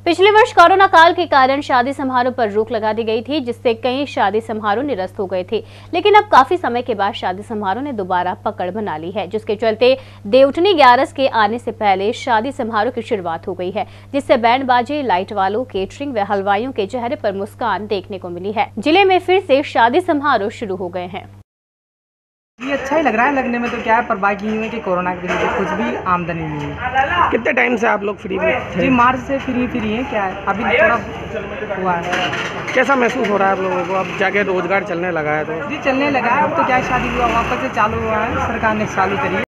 पिछले वर्ष कोरोना काल के कारण शादी समारोह पर रोक लगा दी गई थी, जिससे कई शादी समारोह निरस्त हो गए थे। लेकिन अब काफी समय के बाद शादी समारोह ने दोबारा पकड़ बना ली है, जिसके चलते देवउठनी ग्यारस के आने से पहले शादी समारोह की शुरुआत हो गई है, जिससे बैंड बाजे, लाइट वालों, केटरिंग व हलवाइयों के चेहरे पर मुस्कान देखने को मिली है। जिले में फिर से शादी समारोह शुरू हो गए हैं। ये अच्छा ही लग रहा है, लगने में तो क्या है, पर बाकी यूँ है कि कोरोना की वजह से कुछ भी आमदनी नहीं है। कितने टाइम से आप लोग फ्री में थे? जी, मार्च से फ्री है। क्या है, अभी थोड़ा हुआ है। कैसा महसूस हो रहा है आप लोगों को? अब जाके रोजगार चलने लगा है तो? जी, चलने लगा है। अब तो क्या है, शादी हुआ वापस से चालू हुआ है, सरकार ने चालू करी है।